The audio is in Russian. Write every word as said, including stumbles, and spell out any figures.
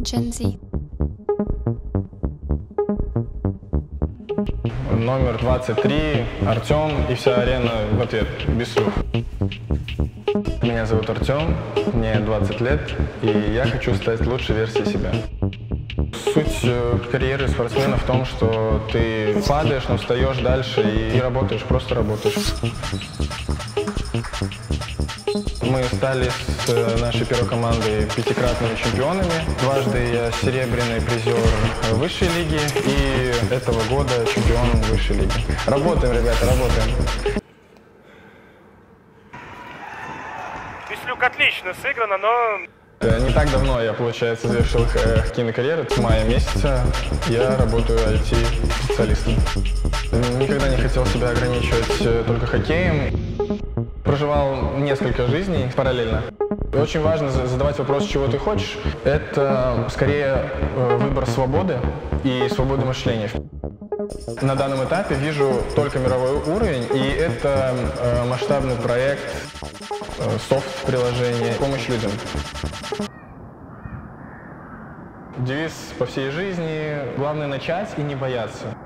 Gen Z. Номер двадцать три, Артем, и вся арена в ответ, без слов. Меня зовут Артем, мне двадцать лет, и я хочу стать лучшей версией себя. Суть карьеры спортсмена в том, что ты падаешь, но встаешь дальше и, и работаешь, просто работаешь. Мы стали с нашей первой командой пятикратными чемпионами. Дважды я серебряный призер высшей лиги и этого года чемпион высшей лиги. Работаем, ребята, работаем. Вислюк отлично сыграно, но... Не так давно я, получается, завершил хоккейную карьеру. С мая месяца я работаю ай ти-специалистом. Никогда не хотел себя ограничивать только хоккеем. Проживал несколько жизней параллельно. Очень важно задавать вопрос, чего ты хочешь. Это скорее выбор свободы и свободы мышления. На данном этапе вижу только мировой уровень, и это масштабный проект, софт-приложение, помощь людям. Девиз по всей жизни – главное начать и не бояться.